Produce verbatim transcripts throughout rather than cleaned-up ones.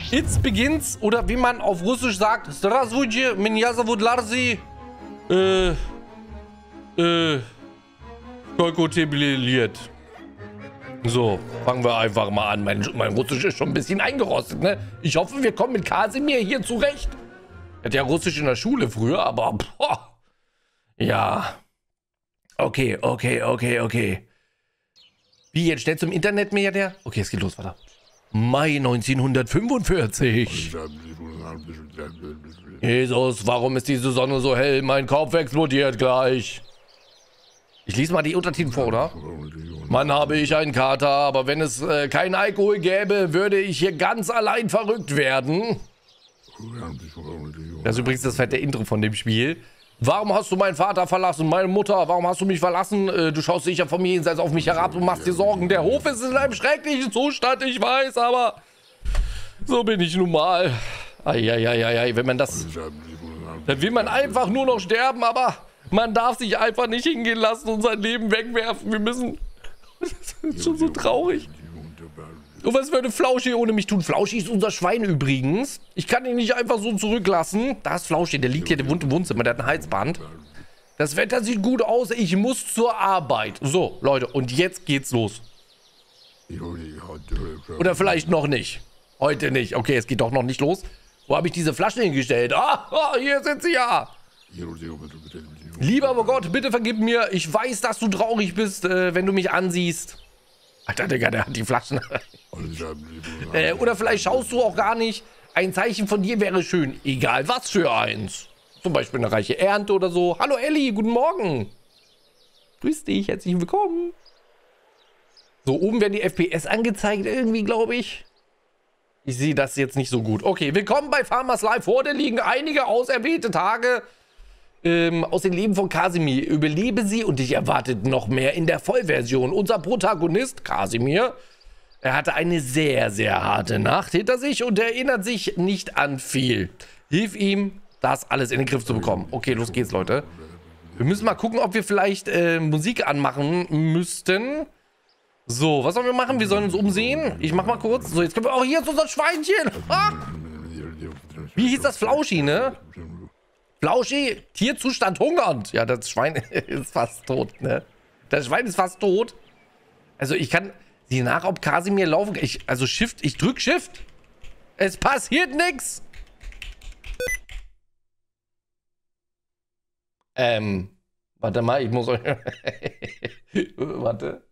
It's begins, oder wie man auf Russisch sagt, Здравствуйте, меня зовут Larsi. Äh, äh, Kolkotebliert. So, fangen wir einfach mal an. Mein, mein Russisch ist schon ein bisschen eingerostet, ne? Ich hoffe, wir kommen mit Kasimir hier zurecht. Er hat ja Russisch in der Schule früher, aber, boah. Ja. Okay, okay, okay, okay. Wie, jetzt schnell zum Internet, Milliardär? Okay, es geht los, warte. Mai neunzehnhundertfünfundvierzig. Jesus, warum ist diese Sonne so hell? Mein Kopf explodiert gleich. Ich lese mal die Untertitel vor, oder? Mann, habe ich einen Kater, aber wenn es äh, keinen Alkohol gäbe, würde ich hier ganz allein verrückt werden. Das ist übrigens das fette Intro von dem Spiel. Warum hast du meinen Vater verlassen, meine Mutter? Warum hast du mich verlassen? Äh, du schaust sicher von mir jenseits auf mich herab und machst dir Sorgen. Der Hof ist in einem schrecklichen Zustand, ich weiß, aber so bin ich nun mal. Eieieiei, wenn man das... Dann will man einfach nur noch sterben, aber man darf sich einfach nicht hingehen lassen und sein Leben wegwerfen. Wir müssen... Das ist schon so traurig. Und was würde Flauschi ohne mich tun? Flauschi ist unser Schwein übrigens. Ich kann ihn nicht einfach so zurücklassen. Da ist Flauschi, der liegt hier im Wohnzimmer, der hat ein Halsband. Das Wetter sieht gut aus, ich muss zur Arbeit. So, Leute, und jetzt geht's los. Oder vielleicht noch nicht. Heute nicht. Okay, es geht doch noch nicht los. Wo habe ich diese Flaschen hingestellt? Ah, oh, hier sind sie ja. Lieber Gott, bitte vergib mir. Ich weiß, dass du traurig bist, äh, wenn du mich ansiehst. Alter, Digga, der hat die Flaschen. äh, oder vielleicht schaust du auch gar nicht. Ein Zeichen von dir wäre schön. Egal was für eins. Zum Beispiel eine reiche Ernte oder so. Hallo Elli, guten Morgen. Grüß dich, herzlich willkommen. So, oben werden die F P S angezeigt irgendwie, glaube ich. Ich sehe das jetzt nicht so gut. Okay, willkommen bei Farmers Life. Vor dir liegen einige auserwählte Tage ähm, aus dem Leben von Kasimir. Überlebe sie und dich erwartet noch mehr in der Vollversion. Unser Protagonist, Kasimir, er hatte eine sehr, sehr harte Nacht hinter sich und erinnert sich nicht an viel. Hilf ihm, das alles in den Griff zu bekommen. Okay, los geht's, Leute. Wir müssen mal gucken, ob wir vielleicht äh, Musik anmachen müssten. So, was sollen wir machen? Wir sollen uns umsehen. Ich mach mal kurz. So, jetzt können wir... Oh, hier ist unser Schweinchen. Ah! Wie hieß das? Flauschi, ne? Flauschi, Tierzustand hungernd. Ja, das Schwein ist fast tot, ne? Das Schwein ist fast tot. Also, ich kann... Sieh nach, ob Kasimir laufen kann. Ich, also, Shift. Ich drück Shift. Es passiert nichts. Ähm... Warte mal, ich muss euch... Warte.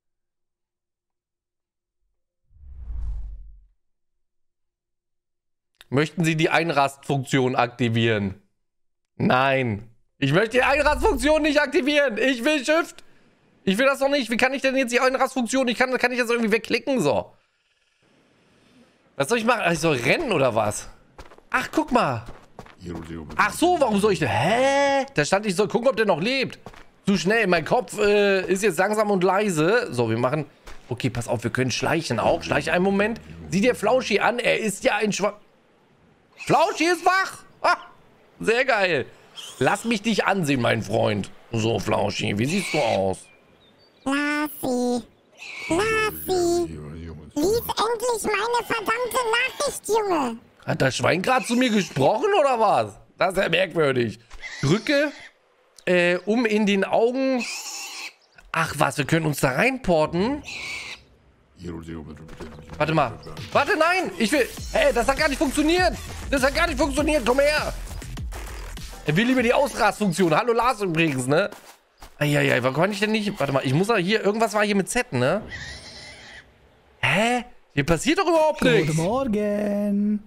Möchten Sie die Einrastfunktion aktivieren? Nein. Ich möchte die Einrastfunktion nicht aktivieren. Ich will Shift. Ich will das doch nicht. Wie kann ich denn jetzt die Einrastfunktion? Ich kann, kann ich das irgendwie wegklicken? So. Was soll ich machen? Ich soll rennen oder was? Ach, guck mal. Ach so, warum soll ich denn? Hä? Da stand, ich soll gucken, ob der noch lebt. Zu schnell. Mein Kopf äh, ist jetzt langsam und leise. So, wir machen... Okay, pass auf, wir können schleichen auch. Schleich einen Moment. Sieh dir Flauschi an. Er ist ja ein Schwa... Flauschi ist wach. Ah, sehr geil. Lass mich dich ansehen, mein Freund. So, Flauschi, wie siehst du aus? Lassi. Lassi. Lies endlich meine verdammte Nachricht, Junge. Hat das Schwein gerade zu mir gesprochen, oder was? Das ist ja merkwürdig. Drücke, äh, um in den Augen... Ach was, wir können uns da reinporten. Warte mal. Warte, nein! Ich will... Hey, das hat gar nicht funktioniert! Das hat gar nicht funktioniert! Komm her! Er will lieber die Ausrastfunktion. Hallo Lars übrigens, ne? Eieiei, warum kann ich denn nicht... Warte mal, ich muss da hier... Irgendwas war hier mit Z, ne? Hä? Hier passiert doch überhaupt nichts! Guten Morgen!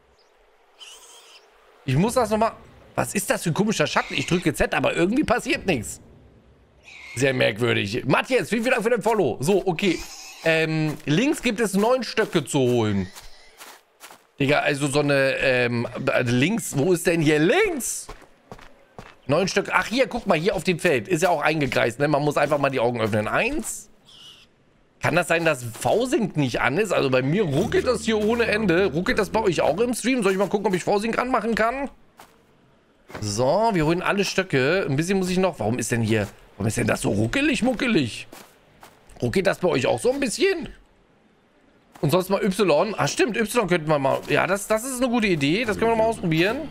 Ich muss das nochmal... Was ist das für ein komischer Schatten? Ich drücke Z, aber irgendwie passiert nichts. Sehr merkwürdig. Matthias, vielen Dank für den Follow. So, okay. Ähm, links gibt es neun Stöcke zu holen. Digga, also so eine, ähm, links, wo ist denn hier links? Neun Stöcke, ach hier, guck mal, hier auf dem Feld. Ist ja auch eingekreist, ne? Man muss einfach mal die Augen öffnen. Eins. Kann das sein, dass V-Sync nicht an ist? Also bei mir ruckelt das hier ohne Ende. Ruckelt das bei euch auch im Stream? Soll ich mal gucken, ob ich V-Sync anmachen kann? So, wir holen alle Stöcke. Ein bisschen muss ich noch, warum ist denn hier, warum ist denn das so ruckelig, muckelig? Ruckelt das bei euch auch so ein bisschen? Und sonst mal Y. Ah, stimmt, Y könnten wir mal. Ja, das, das ist eine gute Idee. Das können wir mal ausprobieren.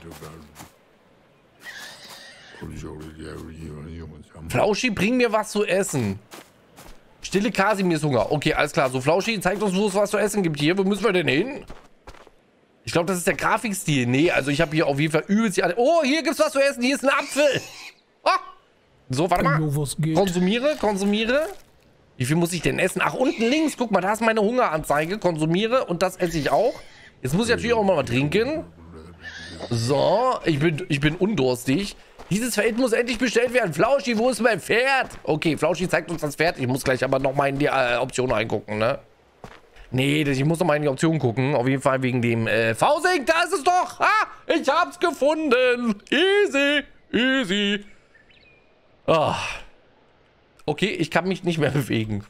Flauschi, bring mir was zu essen. Stille Kasimir ist Hunger. Okay, alles klar. So, Flauschi, zeigt uns, wo es was zu essen gibt hier. Wo müssen wir denn hin? Ich glaube, das ist der Grafikstil. Nee, also ich habe hier auf jeden Fall übelst die... Oh, hier gibt's was zu essen. Hier ist ein Apfel. Oh. So, warte mal. Konsumiere, konsumiere. Wie viel muss ich denn essen? Ach, unten links. Guck mal, da ist meine Hungeranzeige. Konsumiere und das esse ich auch. Jetzt muss ich natürlich auch mal was trinken. So, ich bin, ich bin undurstig. Dieses Feld muss endlich bestellt werden. Flauschi, wo ist mein Pferd? Okay, Flauschi zeigt uns das Pferd. Ich muss gleich aber noch mal in die äh, Option reingucken, ne? Nee, ich muss noch mal in die Option gucken. Auf jeden Fall wegen dem äh, Fausing. Da ist es doch. Ah, ich hab's gefunden. Easy, easy. Oh. Okay, ich kann mich nicht mehr bewegen.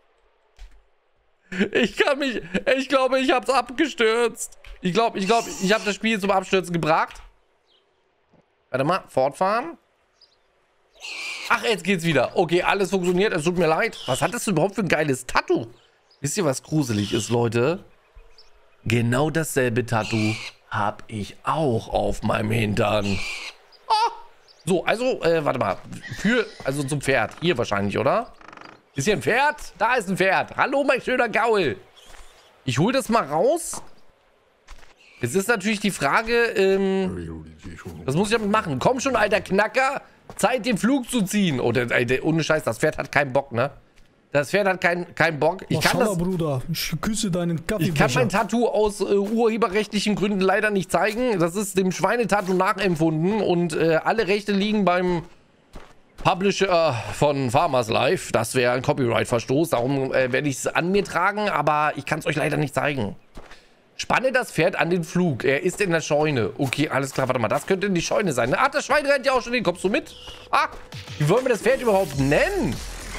Ich kann mich... Ich glaube, ich hab's abgestürzt. Ich glaube, ich glaube, ich habe das Spiel zum Abstürzen gebracht. Warte mal, fortfahren. Ach, jetzt geht's wieder. Okay, alles funktioniert. Es tut mir leid. Was hat das überhaupt für ein geiles Tattoo? Wisst ihr, was gruselig ist, Leute? Genau dasselbe Tattoo habe ich auch auf meinem Hintern. Oh. So, also, äh, warte mal. Für, also zum Pferd. Hier wahrscheinlich, oder? Ist hier ein Pferd? Da ist ein Pferd. Hallo, mein schöner Gaul. Ich hole das mal raus. Jetzt ist natürlich die Frage, ähm, was muss ich damit machen? Komm schon, alter Knacker. Zeit, den Flug zu ziehen. Oh, der, der, ohne Scheiß, das Pferd hat keinen Bock, ne? Das Pferd hat keinen keinen Bock. Ich kann das, Bruder. Ich küsse deinen Kaffee. Ich kann mein Tattoo aus äh, urheberrechtlichen Gründen leider nicht zeigen. Das ist dem Schweinetattoo nachempfunden und äh, alle Rechte liegen beim Publisher von Farmers Life. Das wäre ein Copyright-Verstoß. Darum äh, werde ich es an mir tragen, aber ich kann es euch leider nicht zeigen. Spanne das Pferd an den Flug. Er ist in der Scheune. Okay, alles klar. Warte mal, das könnte in die Scheune sein. Ah, das Schwein rennt ja auch schon hin. Kommst du mit? Ah, wie wollen wir das Pferd überhaupt nennen?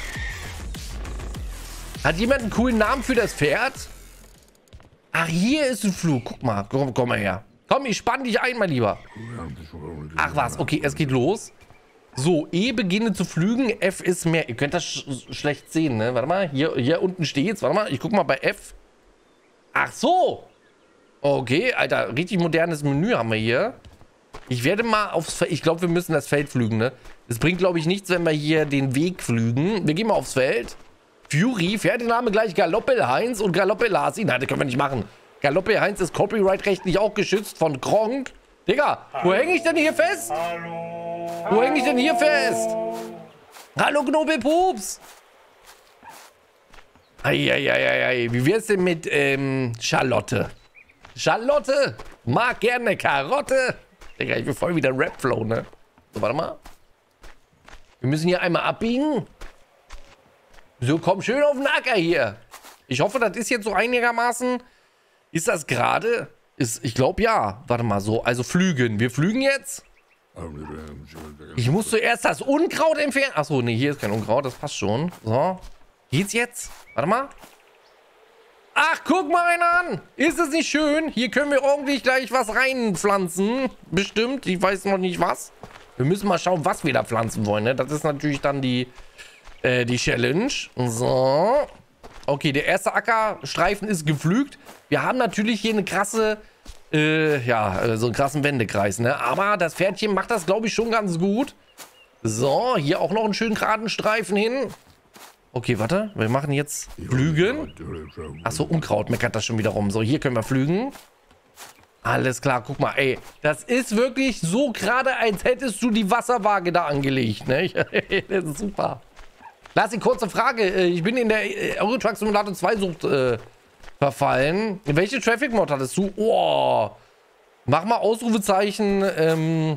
Hat jemand einen coolen Namen für das Pferd? Ach, hier ist ein Flug. Guck mal, komm, komm mal her. Komm, ich spann dich ein, mein Lieber. Ach was, okay, es geht los. So, E beginne zu flügen, F ist mehr. Ihr könnt das sch schlecht sehen, ne? Warte mal, hier, hier unten steht's. Warte mal, ich guck mal bei F. Ach so. Okay, Alter, richtig modernes Menü haben wir hier. Ich werde mal aufs Feld. Ich glaube, wir müssen das Feld flügen, ne? Es bringt, glaube ich, nichts, wenn wir hier den Weg flügen. Wir gehen mal aufs Feld. Fury, Pferdename gleich Galoppel Heinz und Galoppel Hasi. Nein, das können wir nicht machen. Galoppel Heinz ist copyright-rechtlich auch geschützt von Gronk. Digga, Hallo. Wo hänge ich denn hier fest? Hallo. Wo hänge ich denn hier fest? Hallo, Knobelpups. Eieieiei. Wie wär's denn mit ähm, Charlotte? Charlotte mag gerne Karotte. Digga, ich will voll wieder Rap-Flow, ne? So, warte mal. Wir müssen hier einmal abbiegen. So, komm schön auf den Acker hier. Ich hoffe, das ist jetzt so einigermaßen... Ist das gerade? Ist, ich glaube, ja. Warte mal, so. Also flügen. Wir flügen jetzt. Ich muss zuerst das Unkraut entfernen. Achso, nee, hier ist kein Unkraut. Das passt schon. So. Geht's jetzt? Warte mal. Ach, guck mal einen an. Ist es nicht schön? Hier können wir ordentlich gleich was reinpflanzen. Bestimmt. Ich weiß noch nicht was. Wir müssen mal schauen, was wir da pflanzen wollen. Ne? Das ist natürlich dann die... Die Challenge. So. Okay, der erste Ackerstreifen ist gepflügt. Wir haben natürlich hier eine krasse, äh, ja, so einen krassen Wendekreis, ne? Aber das Pferdchen macht das, glaube ich, schon ganz gut. So, hier auch noch einen schönen geraden Streifen hin. Okay, warte. Wir machen jetzt Flügen. Achso, Unkraut meckert das schon wieder rum. So, hier können wir flügen. Alles klar, guck mal, ey. Das ist wirklich so gerade, als hättest du die Wasserwaage da angelegt, ne? Das ist super. Lassi, kurze Frage. Ich bin in der Euro Truck Simulator zwei Sucht äh, verfallen. Welche Traffic Mod hattest du? Oh. Mach mal Ausrufezeichen. Ähm,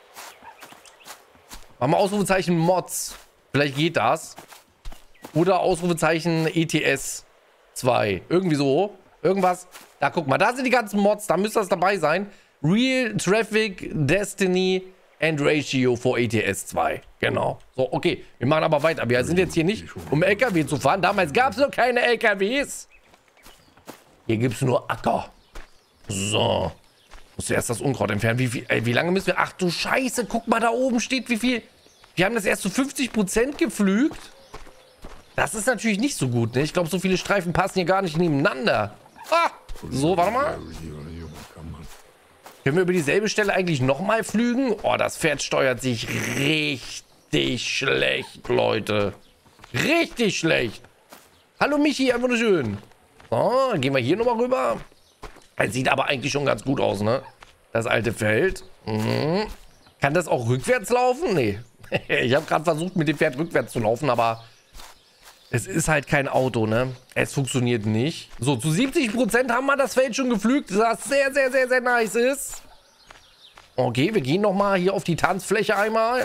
mach mal Ausrufezeichen Mods. Vielleicht geht das. Oder Ausrufezeichen E T S zwei. Irgendwie so. Irgendwas. Da guck mal, da sind die ganzen Mods. Da müsste das dabei sein. Real Traffic Destiny and Ratio for E T S zwei. Genau. So, okay. Wir machen aber weiter. Wir sind jetzt hier nicht, um L K W zu fahren. Damals gab es noch keine L K Ws. Hier gibt es nur Acker. So. Muss erst das Unkraut entfernen. Wie, viel, ey, wie lange müssen wir... Ach du Scheiße. Guck mal, da oben steht, wie viel... Wir haben das erst zu fünfzig Prozent gepflügt. Das ist natürlich nicht so gut, ne? Ich glaube, so viele Streifen passen hier gar nicht nebeneinander. Ah! So, warte mal. Können wir über dieselbe Stelle eigentlich nochmal flügen? Oh, das Pferd steuert sich richtig schlecht, Leute. Richtig schlecht. Hallo Michi, einfach nur schön. So, dann gehen wir hier nochmal rüber. Das sieht aber eigentlich schon ganz gut aus, ne? Das alte Feld. Mhm. Kann das auch rückwärts laufen? Nee. Ich habe gerade versucht, mit dem Pferd rückwärts zu laufen, aber es ist halt kein Auto, ne? Es funktioniert nicht. So, zu siebzig Prozent haben wir das Feld schon geflügt, was sehr, sehr, sehr, sehr nice ist. Okay, wir gehen nochmal hier auf die Tanzfläche einmal.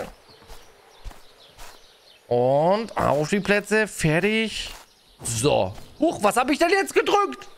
Und auf die Plätze. Fertig. So. Huch, was habe ich denn jetzt gedrückt?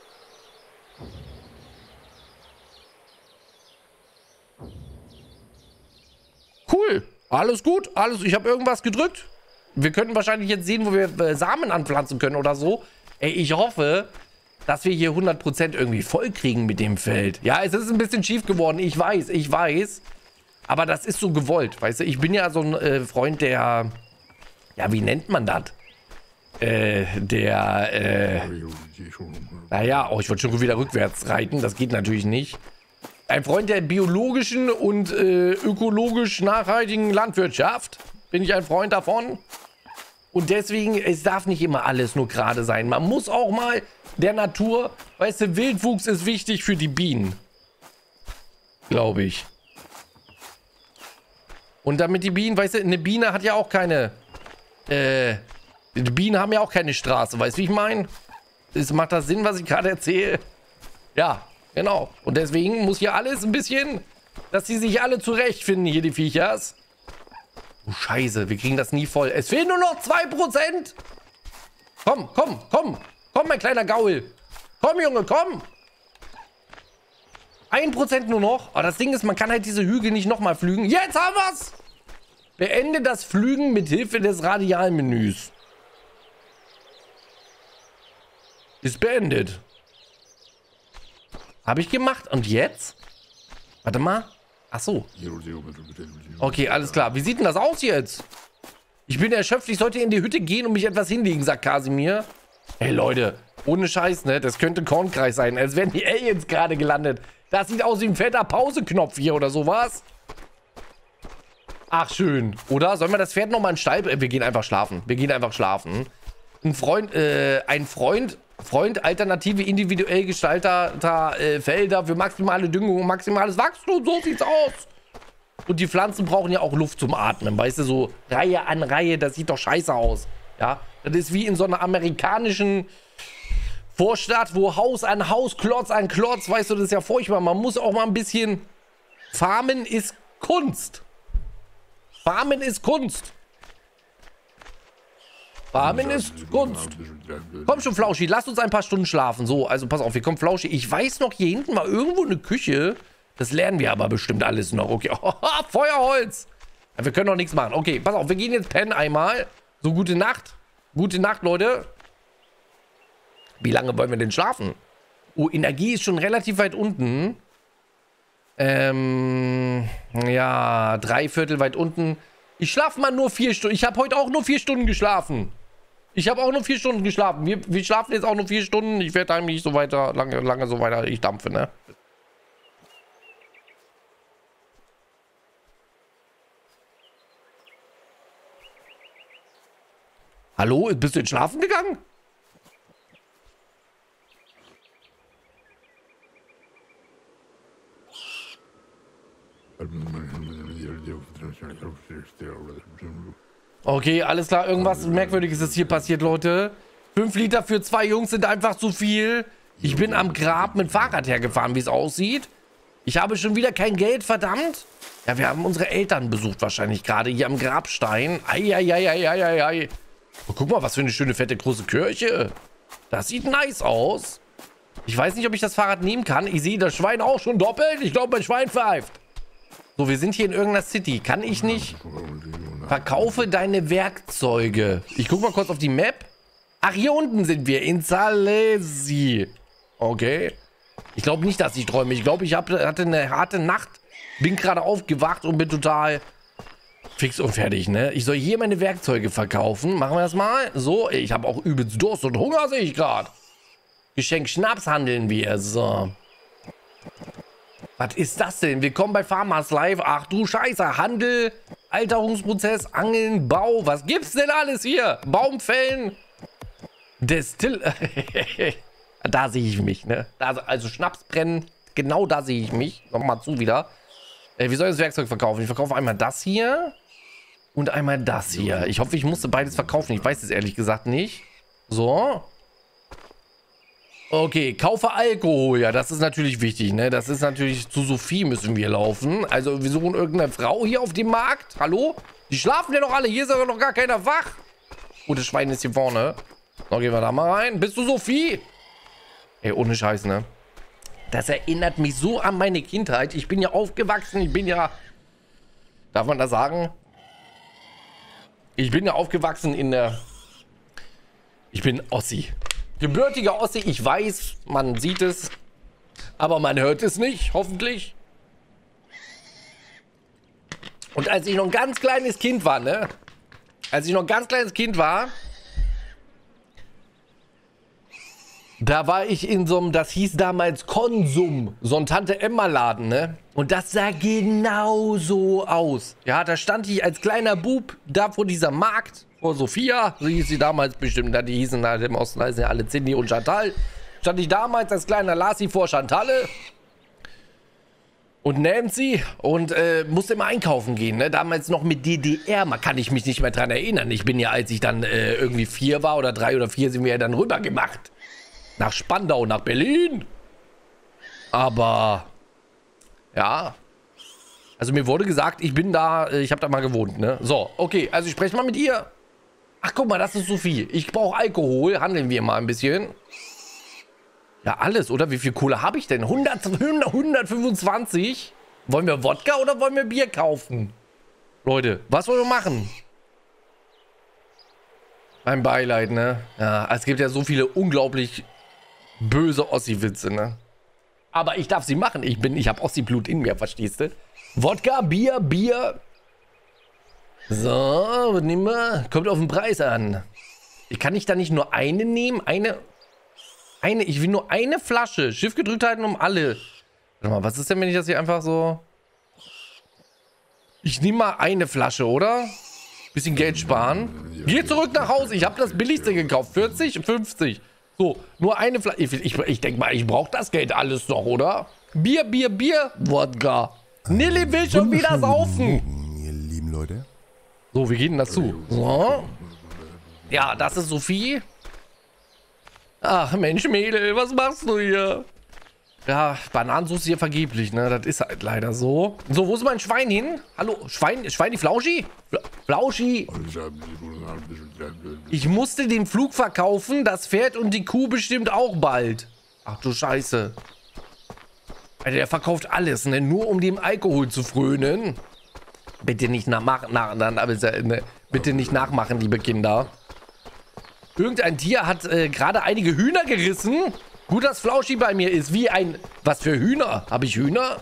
Cool. Alles gut. Alles. Ich habe irgendwas gedrückt. Wir könnten wahrscheinlich jetzt sehen, wo wir äh, Samen anpflanzen können oder so. Ey, ich hoffe, dass wir hier hundert Prozent irgendwie voll kriegen mit dem Feld. Ja, es ist ein bisschen schief geworden. Ich weiß, ich weiß. Aber das ist so gewollt, weißt du. Ich bin ja so ein äh, Freund, der... Ja, wie nennt man das? Äh, der, äh... Naja, oh, ich wollte schon wieder rückwärts reiten. Das geht natürlich nicht. Ein Freund der biologischen und äh, ökologisch nachhaltigen Landwirtschaft. Bin ich ein Freund davon. Und deswegen, es darf nicht immer alles nur gerade sein. Man muss auch mal der Natur, weißt du, Wildwuchs ist wichtig für die Bienen. Glaube ich. Und damit die Bienen, weißt du, eine Biene hat ja auch keine, äh, die Bienen haben ja auch keine Straße, weißt du, wie ich meine? Macht das Sinn, was ich gerade erzähle? Ja, genau. Und deswegen muss hier alles ein bisschen, dass sie sich alle zurechtfinden, hier die Viechers. Oh, Scheiße, wir kriegen das nie voll. Es fehlen nur noch zwei Prozent. Komm, komm, komm. Komm, mein kleiner Gaul. Komm, Junge, komm. ein Prozent nur noch. Aber das Ding ist, man kann halt diese Hügel nicht nochmal flügen. Jetzt haben wir's. Beende das Flügen mit Hilfe des Radialmenüs. Ist beendet. Habe ich gemacht. Und jetzt? Warte mal. Ach so. Okay, alles klar. Wie sieht denn das aus jetzt? Ich bin erschöpft. Ich sollte in die Hütte gehen und mich etwas hinlegen, sagt Kasimir. Ey, Leute. Ohne Scheiß, ne? Das könnte Kornkreis sein. Als wären die Aliens gerade gelandet. Das sieht aus wie ein fetter Pauseknopf hier oder sowas. Ach, schön. Oder? Sollen wir das Pferd nochmal in den Stall... Wir gehen einfach schlafen. Wir gehen einfach schlafen. Ein Freund, äh, ein Freund... Freund, alternative, individuell gestalteter äh, Felder für maximale Düngung und maximales Wachstum. So sieht's aus. Und die Pflanzen brauchen ja auch Luft zum Atmen. Weißt du, so Reihe an Reihe, das sieht doch scheiße aus. Ja, das ist wie in so einer amerikanischen Vorstadt, wo Haus an Haus, Klotz an Klotz. Weißt du, das ist ja furchtbar. Man muss auch mal ein bisschen... Farmen ist Kunst. Farmen ist Kunst. Farmen ist Kunst. Komm schon, Flauschi, lass uns ein paar Stunden schlafen. So, also pass auf, wir kommen, Flauschi. Ich weiß noch, hier hinten war irgendwo eine Küche. Das lernen wir aber bestimmt alles noch. Okay, oh, Feuerholz. Ja, wir können doch nichts machen. Okay, pass auf, wir gehen jetzt pennen einmal. So, gute Nacht. Gute Nacht, Leute. Wie lange wollen wir denn schlafen? Oh, Energie ist schon relativ weit unten. Ähm, ja, drei Viertel weit unten. Ich schlafe mal nur vier Stunden. Ich habe heute auch nur vier Stunden geschlafen. Ich habe auch nur vier Stunden geschlafen. Wir, wir schlafen jetzt auch nur vier Stunden. Ich werde eigentlich so weiter, lange, lange so weiter. Ich dampfe, ne? Hallo? Bist du jetzt schlafen gegangen? Okay, alles klar. Irgendwas Merkwürdiges ist hier passiert, Leute. Fünf Liter für zwei Jungs sind einfach zu viel. Ich bin am Grab mit Fahrrad hergefahren, wie es aussieht. Ich habe schon wieder kein Geld, verdammt. Ja, wir haben unsere Eltern besucht wahrscheinlich gerade hier am Grabstein. Eieieiei. Oh, guck mal, was für eine schöne, fette, große Kirche. Das sieht nice aus. Ich weiß nicht, ob ich das Fahrrad nehmen kann. Ich sehe das Schwein auch schon doppelt. Ich glaube, mein Schwein pfeift. So, wir sind hier in irgendeiner City. Kann ich nicht? Verkaufe deine Werkzeuge. Ich guck mal kurz auf die Map. Ach, hier unten sind wir. In Salesi. Okay. Ich glaube nicht, dass ich träume. Ich glaube, ich hab, hatte eine harte Nacht. Bin gerade aufgewacht und bin total Fix und fertig, ne? Ich soll hier meine Werkzeuge verkaufen. Machen wir das mal. So, ich habe auch übelst Durst und Hunger, sehe ich gerade. Geschenk Schnaps handeln wir. So. Was ist das denn? Willkommen bei Farmers Life. Ach du Scheiße. Handel, Alterungsprozess, Angeln, Bau. Was gibt's denn alles hier? Baumfällen. Destill. Da sehe ich mich, ne? Da, also Schnaps brennen. Genau da sehe ich mich. Nochmal zu wieder. Äh, wie soll ich das Werkzeug verkaufen? Ich verkaufe einmal das hier. Und einmal das hier. Ich hoffe, ich musste beides verkaufen. Ich weiß es ehrlich gesagt nicht. So. Okay, kaufe Alkohol. Ja, das ist natürlich wichtig, ne? Das ist natürlich, zu Sophie müssen wir laufen. Also, wir suchen irgendeine Frau hier auf dem Markt. Hallo? Die schlafen ja noch alle. Hier ist aber noch gar keiner wach. Oh, das Schwein ist hier vorne. So, gehen wir da mal rein. Bist du Sophie? Ey, ohne Scheiß, ne? Das erinnert mich so an meine Kindheit. Ich bin ja aufgewachsen. Ich bin ja... Darf man das sagen? Ich bin ja aufgewachsen in der... Ich bin Ossi. Gebürtiger Ossi. Ich weiß, man sieht es. Aber man hört es nicht, hoffentlich. Und als ich noch ein ganz kleines Kind war, ne? Als ich noch ein ganz kleines Kind war... Da war ich in so einem, das hieß damals Konsum, so ein Tante-Emma-Laden, ne? Und das sah genau so aus. Ja, da stand ich als kleiner Bub da vor dieser Markt, vor Sophia, so hieß sie damals bestimmt, da die hießen halt im Osten, da sind ja alle Cindy und Chantal. Stand ich damals als kleiner Lassi vor Chantalle und Nancy und äh, musste immer einkaufen gehen, ne? Damals noch mit D D R, man kann ich mich nicht mehr dran erinnern. Ich bin ja, als ich dann äh, irgendwie vier war oder drei oder vier, sind wir ja dann rüber gemacht. Nach Spandau, nach Berlin. Aber, ja. Also mir wurde gesagt, ich bin da, ich habe da mal gewohnt, ne? So, okay, also ich spreche mal mit ihr. Ach, guck mal, das ist Sophie. Ich brauche Alkohol, handeln wir mal ein bisschen. Ja, alles, oder? Wie viel Kohle habe ich denn? hundert, hundertfünfundzwanzig? Wollen wir Wodka oder wollen wir Bier kaufen? Leute, was wollen wir machen? Mein Beileid, ne? Ja, es gibt ja so viele unglaublich... böse Ossi-Witze, ne? Aber ich darf sie machen. Ich bin, ich habe Ossi-Blut in mir, verstehst du? Wodka, Bier, Bier. So, was nehmen wir? Kommt auf den Preis an. Ich kann nicht da nicht nur eine nehmen? Eine, eine, ich will nur eine Flasche. Schiff gedrückt halten um alle. Warte mal, was ist denn, wenn ich das hier einfach so... Ich nehme mal eine Flasche, oder? Bisschen Geld sparen. Geh zurück nach Hause. Ich habe das billigste gekauft. vierzig, fünfzig. So, nur eine Flasche. Ich, ich, ich denke mal, ich brauche das Geld alles noch, oder? Bier, Bier, Bier, Wodka. Nilly will schon wieder saufen. Ihr lieben Leute. So, wie geht denn das zu? So. Ja, das ist Sophie. Ach, Mensch, Mädel, was machst du hier? Ja, Bananensucht hier vergeblich, ne? Das ist halt leider so. So, wo ist mein Schwein hin? Hallo, Schwein, Schweini Flauschi? Flauschi. Ich musste den Flug verkaufen, das Pferd und die Kuh bestimmt auch bald. Ach du Scheiße. Alter, der verkauft alles, ne? Nur um dem Alkohol zu frönen. Bitte nicht nachmachen, nach, nach, ne? Bitte nicht nachmachen, liebe Kinder. Irgendein Tier hat äh, gerade einige Hühner gerissen. Gut, dass Flauschi bei mir ist. Wie ein... Was für Hühner? Habe ich Hühner?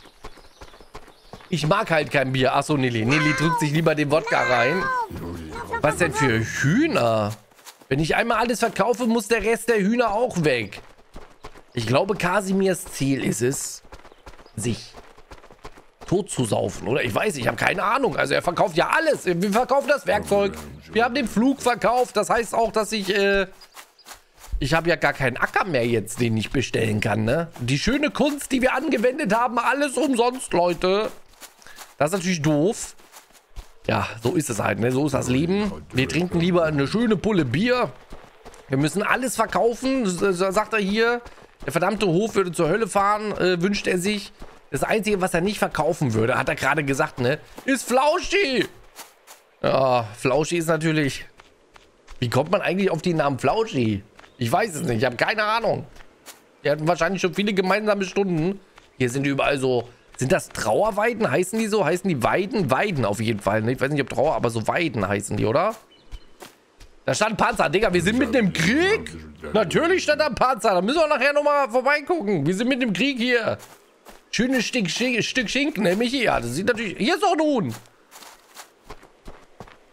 Ich mag halt kein Bier. Achso, Nilly. Nilly drückt sich lieber den Wodka rein. Was denn für Hühner? Wenn ich einmal alles verkaufe, muss der Rest der Hühner auch weg. Ich glaube, Kasimirs Ziel ist es, sich tot zu saufen. Oder ich weiß, ich habe keine Ahnung. Also er verkauft ja alles. Wir verkaufen das Werkzeug. Wir haben den Flug verkauft. Das heißt auch, dass ich... Äh, Ich habe ja gar keinen Acker mehr jetzt, den ich bestellen kann, ne? Die schöne Kunst, die wir angewendet haben, alles umsonst, Leute. Das ist natürlich doof. Ja, so ist es halt, ne? So ist das Leben. Wir trinken lieber eine schöne Pulle Bier. Wir müssen alles verkaufen, sagt er hier. Der verdammte Hof würde zur Hölle fahren, äh, wünscht er sich. Das Einzige, was er nicht verkaufen würde, hat er gerade gesagt, ne? Ist Flauschi. Ja, Flauschi ist natürlich... Wie kommt man eigentlich auf den Namen Flauschi? Ich weiß es nicht, ich habe keine Ahnung. Wir hatten wahrscheinlich schon viele gemeinsame Stunden. Hier sind überall so... Sind das Trauerweiden? Heißen die so? Heißen die Weiden? Weiden auf jeden Fall. Ich weiß nicht, ob Trauer, aber so Weiden heißen die, oder? Da stand Panzer. Digga, wir sind mitten im Krieg? Natürlich stand da Panzer. Da müssen wir nachher nochmal vorbeigucken. Wir sind mitten im Krieg hier. Schönes Stück, Stück Schinken, ne, Michi? Ja, das sieht natürlich... Hier ist doch ein Huhn.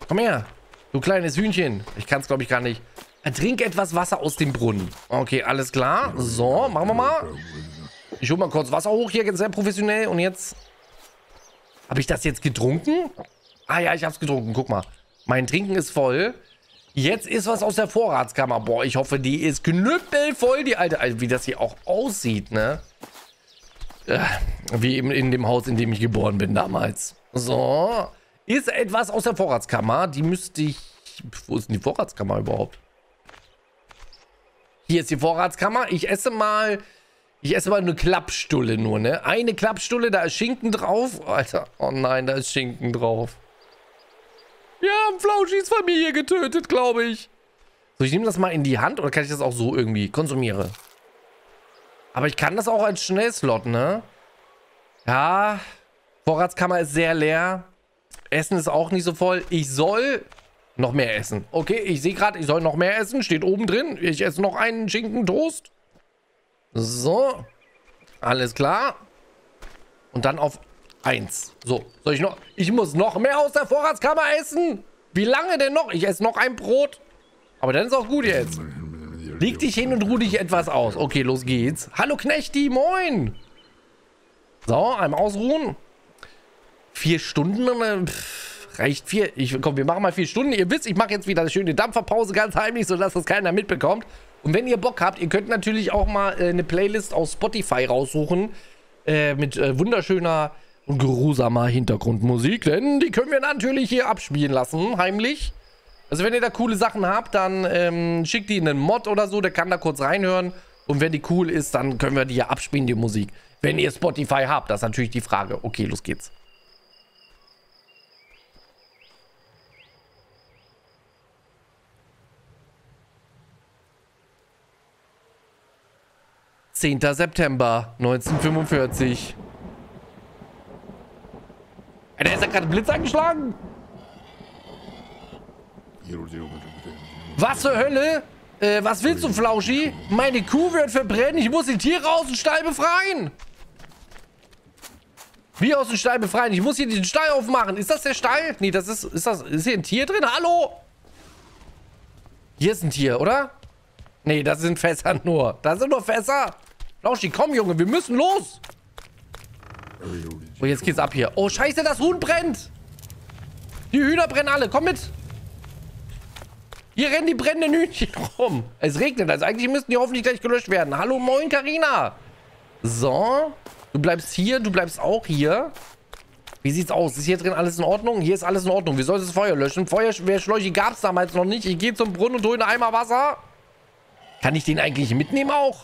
Komm her. Du kleines Hühnchen. Ich kann es, glaube ich, gar nicht. Trink etwas Wasser aus dem Brunnen. Okay, alles klar. So, machen wir mal. Ich hole mal kurz Wasser hoch hier, sehr professionell. Und jetzt... Habe ich das jetzt getrunken? Ah ja, ich habe es getrunken. Guck mal. Mein Trinken ist voll. Jetzt ist was aus der Vorratskammer. Boah, ich hoffe, die ist knüppelvoll, die alte. Also, wie das hier auch aussieht, ne? Äh, wie eben in dem Haus, in dem ich geboren bin damals. So. Ist etwas aus der Vorratskammer. Die müsste ich... Wo ist denn die Vorratskammer überhaupt? Hier ist die Vorratskammer. Ich esse mal... Ich esse mal eine Klappstulle nur, ne? Eine Klappstulle, da ist Schinken drauf. Alter, oh nein, da ist Schinken drauf. Wir haben Flauschis Familie getötet, glaube ich. So, ich nehme das mal in die Hand oder kann ich das auch so irgendwie konsumiere? Aber ich kann das auch als Schnellslot, ne? Ja, Vorratskammer ist sehr leer. Essen ist auch nicht so voll. Ich soll noch mehr essen. Okay, ich sehe gerade, ich soll noch mehr essen. Steht oben drin. Ich esse noch einen Schinkentoast. So. Alles klar. Und dann auf eins. So. Soll ich noch... Ich muss noch mehr aus der Vorratskammer essen. Wie lange denn noch? Ich esse noch ein Brot. Aber dann ist auch gut jetzt. Leg dich hin und ruh dich etwas aus. Okay, los geht's. Hallo Knechti, moin. So, einmal ausruhen. Vier Stunden... Pff, reicht vier... Ich, komm, wir machen mal vier Stunden. Ihr wisst, ich mache jetzt wieder eine schöne Dampferpause ganz heimlich, sodass das keiner mitbekommt. Und wenn ihr Bock habt, ihr könnt natürlich auch mal äh, eine Playlist auf Spotify raussuchen. Äh, mit äh, wunderschöner und geruhsamer Hintergrundmusik. Denn die können wir natürlich hier abspielen lassen, heimlich. Also wenn ihr da coole Sachen habt, dann ähm, schickt die in einen Mod oder so. Der kann da kurz reinhören. Und wenn die cool ist, dann können wir die hier abspielen, die Musik. Wenn ihr Spotify habt, das ist natürlich die Frage. Okay, los geht's. zehnter September neunzehnhundertfünfundvierzig. Der ist ja gerade Blitz eingeschlagen. Was zur Hölle? Äh, was willst du, Flauschi? Meine Kuh wird verbrennen. Ich muss die Tiere aus dem Stall befreien. Wie aus dem Stall befreien? Ich muss hier den Stall aufmachen. Ist das der Stall? Nee, das ist... Ist das... Ist hier ein Tier drin? Hallo? Hier ist ein Tier, oder? Nee, das sind Fässer nur. Da sind nur Fässer. Flauschi, komm, Junge, wir müssen los. Oh, jetzt geht's ab hier. Oh, scheiße, das Huhn brennt. Die Hühner brennen alle. Komm mit. Hier rennen die brennenden Hühnchen rum. Es regnet, also eigentlich müssten die hoffentlich gleich gelöscht werden. Hallo, moin, Carina. So. Du bleibst hier, du bleibst auch hier. Wie sieht's aus? Ist hier drin alles in Ordnung? Hier ist alles in Ordnung. Wie soll das Feuer löschen? Feuerwehrschläuche gab es damals noch nicht. Ich gehe zum Brunnen und hole einen Eimer Wasser. Kann ich den eigentlich mitnehmen auch?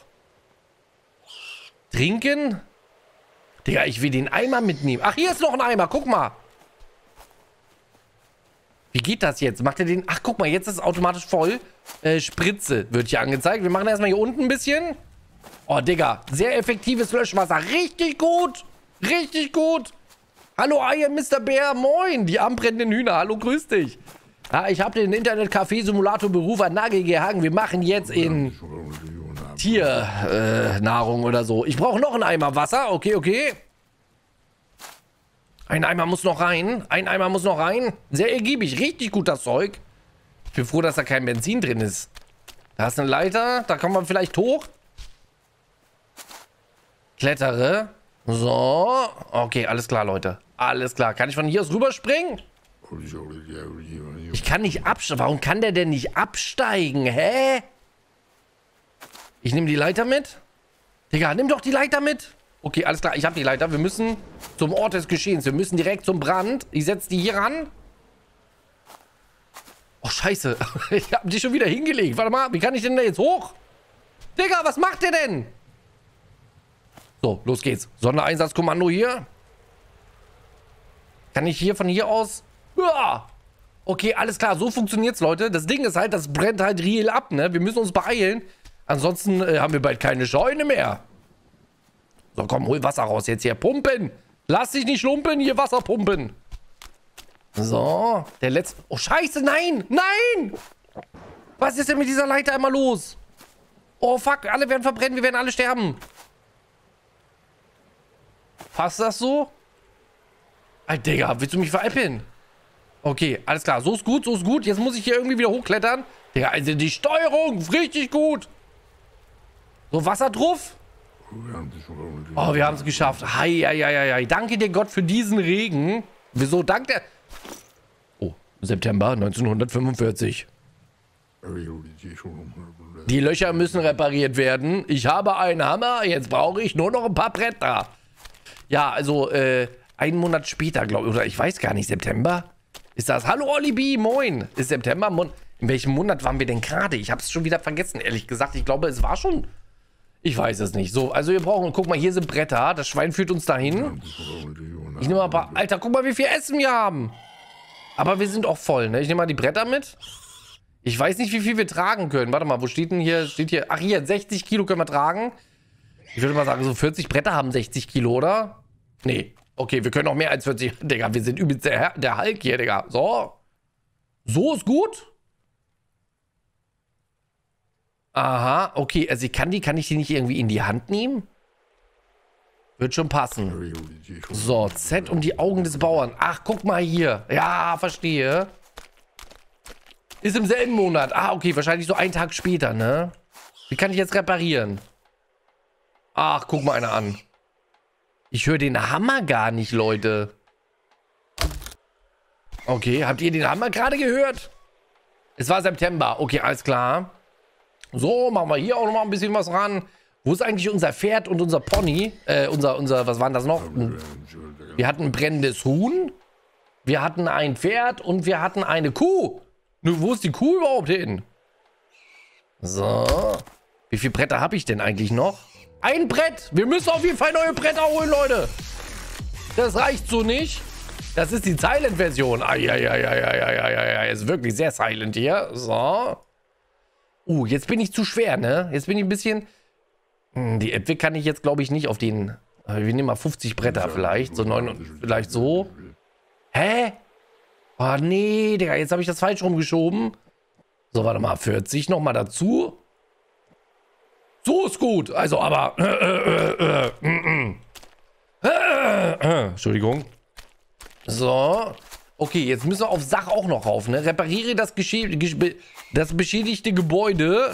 Trinken? Digga, ich will den Eimer mitnehmen. Ach, hier ist noch ein Eimer. Guck mal. Wie geht das jetzt? Macht er den... Ach, guck mal, jetzt ist es automatisch voll. Äh, Spritze wird hier angezeigt. Wir machen erstmal hier unten ein bisschen. Oh, Digga. Sehr effektives Löschwasser. Richtig gut. Richtig gut. Hallo, Eier, Mister Bär. Moin. Die anbrennenden Hühner. Hallo, grüß dich. Ja, ich habe den Internet-Café-Simulator Beruf an Nagel gehangen. Wir machen jetzt in Tiernahrung äh, oder so. Ich brauche noch einen Eimer Wasser. Okay, okay. Ein Eimer muss noch rein. Ein Eimer muss noch rein. Sehr ergiebig. Richtig gut, das Zeug. Ich bin froh, dass da kein Benzin drin ist. Da ist eine Leiter. Da kommt man vielleicht hoch. Klettere. So. Okay, alles klar, Leute. Alles klar. Kann ich von hier aus rüberspringen? Ich kann nicht absteigen. Warum kann der denn nicht absteigen? Hä? Ich nehme die Leiter mit. Digga, nimm doch die Leiter mit. Okay, alles klar. Ich habe die Leiter. Wir müssen zum Ort des Geschehens. Wir müssen direkt zum Brand. Ich setze die hier ran. Oh, scheiße. Ich habe die schon wieder hingelegt. Warte mal. Wie kann ich denn da jetzt hoch? Digga, was macht der denn? So, los geht's. Sondereinsatzkommando hier. Kann ich hier von hier aus... Ja. Okay, alles klar. So funktioniert's, Leute. Das Ding ist halt, das brennt halt real ab, ne? Wir müssen uns beeilen. Ansonsten äh, haben wir bald keine Scheune mehr. So, komm, hol Wasser raus. Jetzt hier pumpen. Lass dich nicht lumpen, hier Wasser pumpen. So, der letzte... Oh, scheiße, nein! Nein! Was ist denn mit dieser Leiter immer los? Oh, fuck, alle werden verbrennen. Wir werden alle sterben. Passt das so? Alter, Digga, willst du mich veräppeln? Okay, alles klar. So ist gut, so ist gut. Jetzt muss ich hier irgendwie wieder hochklettern. Digga, also die Steuerung ist richtig gut. So, Wasser drauf. Oh, wir haben es geschafft. Hei, hei, hei, hei. Danke dir Gott für diesen Regen. Wieso? Dank der... Oh, September neunzehnhundertfünfundvierzig. Die Löcher müssen repariert werden. Ich habe einen Hammer. Jetzt brauche ich nur noch ein paar Bretter. Ja, also, äh, einen Monat später, glaube ich. Oder ich weiß gar nicht, September? Ist das? Hallo, Olli B, moin. Ist September? Mon In welchem Monat waren wir denn gerade? Ich habe es schon wieder vergessen, ehrlich gesagt. Ich glaube, es war schon... Ich weiß es nicht. So, also wir brauchen... Guck mal, hier sind Bretter. Das Schwein führt uns dahin. Ich nehme mal ein paar... Alter, guck mal, wie viel Essen wir haben. Aber wir sind auch voll, ne? Ich nehme mal die Bretter mit. Ich weiß nicht, wie viel wir tragen können. Warte mal, wo steht denn hier? Steht hier... Ach, hier, sechzig Kilo können wir tragen. Ich würde mal sagen, so vierzig Bretter haben sechzig Kilo, oder? Nee. Okay, wir können auch mehr als vierzig. Digga, wir sind übelst der, der Hulk hier, Digga. So. So ist gut. Aha, okay. Also ich kann die, kann ich die nicht irgendwie in die Hand nehmen? Wird schon passen. So, Z um die Augen des Bauern. Ach, guck mal hier. Ja, verstehe. Ist im selben Monat. Ah, okay, wahrscheinlich so einen Tag später, ne? Wie kann ich jetzt reparieren? Ach, guck mal einer an. Ich höre den Hammer gar nicht, Leute. Okay, habt ihr den Hammer gerade gehört? Es war September. Okay, alles klar. So, machen wir hier auch noch mal ein bisschen was ran. Wo ist eigentlich unser Pferd und unser Pony? Äh, unser, unser, was waren das noch? Wir hatten ein brennendes Huhn. Wir hatten ein Pferd und wir hatten eine Kuh. Nur, wo ist die Kuh überhaupt hin? So. Wie viele Bretter habe ich denn eigentlich noch? Ein Brett. Wir müssen auf jeden Fall neue Bretter holen, Leute. Das reicht so nicht. Das ist die Silent-Version. Eieieiei. Ist wirklich sehr silent hier. So. Uh, jetzt bin ich zu schwer, ne? Jetzt bin ich ein bisschen... Hm, die Epwig kann ich jetzt, glaube ich, nicht auf den... Wir nehmen mal fünfzig Bretter vielleicht. So neun, vielleicht so. Hä? Oh, nee, Digga. Jetzt habe ich das falsch rumgeschoben. So, warte mal. vierzig nochmal dazu. So ist gut. Also, aber... Äh, äh, äh, äh, äh, äh, Entschuldigung. So. Okay, jetzt müssen wir auf Sach auch noch rauf, ne? Repariere das, das beschädigte Gebäude.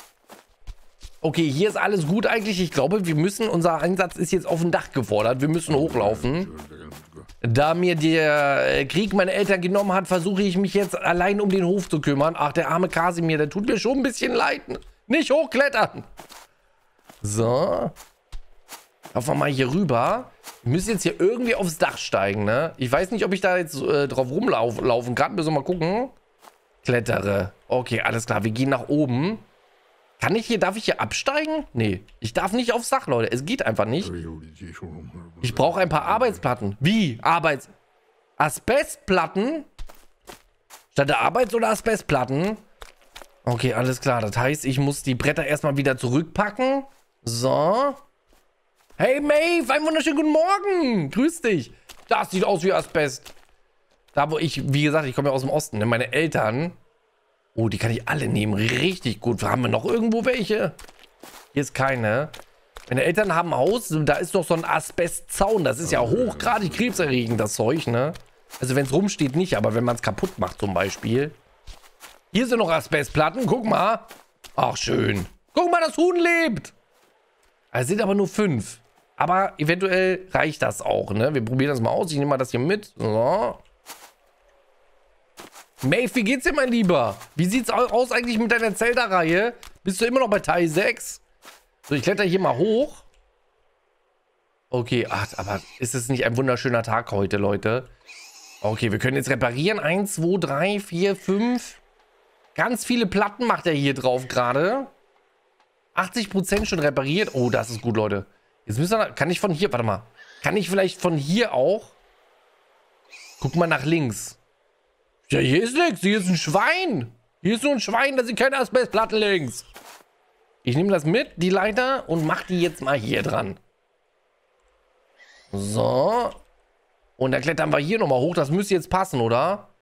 Okay, hier ist alles gut eigentlich. Ich glaube, wir müssen... Unser Einsatz ist jetzt auf dem Dach gefordert. Wir müssen hochlaufen. Da mir der Krieg meine Eltern genommen hat, versuche ich mich jetzt allein um den Hof zu kümmern. Ach, der arme Kasimir, der tut mir schon ein bisschen leid. Nicht hochklettern. So. Laufen wir mal hier rüber. Wir müssen jetzt hier irgendwie aufs Dach steigen, ne? Ich weiß nicht, ob ich da jetzt äh, drauf rumlaufen kann. Müssen wir mal gucken. Klettere. Okay, alles klar. Wir gehen nach oben. Kann ich hier, darf ich hier absteigen? Nee, ich darf nicht aufs Dach, Leute. Es geht einfach nicht. Ich brauche ein paar Arbeitsplatten. Wie? Arbeits... Asbestplatten? Statt der Arbeits- oder Asbestplatten? Okay, alles klar. Das heißt, ich muss die Bretter erstmal wieder zurückpacken. So. Hey, Maeve, einen wunderschönen guten Morgen. Grüß dich. Das sieht aus wie Asbest. Da, wo ich, wie gesagt, ich komme ja aus dem Osten. Ne? Meine Eltern... Oh, die kann ich alle nehmen. Richtig gut. Haben wir noch irgendwo welche? Hier ist keine. Meine Eltern haben ein Haus. Da ist doch so ein Asbestzaun. Das ist ja hochgradig krebserregend, das Zeug, ne? Also wenn es rumsteht, nicht. Aber wenn man es kaputt macht zum Beispiel. Hier sind noch Asbestplatten. Guck mal. Ach, schön. Guck mal, das Huhn lebt. Es sind aber nur fünf. Aber eventuell reicht das auch, ne? Wir probieren das mal aus. Ich nehme mal das hier mit. So. Maeve, wie geht's dir, mein Lieber? Wie sieht's aus eigentlich mit deiner Zelda-Reihe? Bist du immer noch bei Teil sechs? So, ich kletter hier mal hoch. Okay, ach, aber ist es nicht ein wunderschöner Tag heute, Leute? Okay, wir können jetzt reparieren. Eins, zwei, drei, vier, fünf. Ganz viele Platten macht er hier drauf gerade. achtzig Prozent schon repariert. Oh, das ist gut, Leute. Jetzt müssen wir... Kann ich von hier... Warte mal. Kann ich vielleicht von hier auch... Guck mal nach links. Ja, hier ist nichts. Hier ist ein Schwein. Hier ist nur ein Schwein. Da sind keine Asbestplatten links. Ich nehme das mit, die Leiter, und mache die jetzt mal hier dran. So. Und dann klettern wir hier nochmal hoch. Das müsste jetzt passen, oder?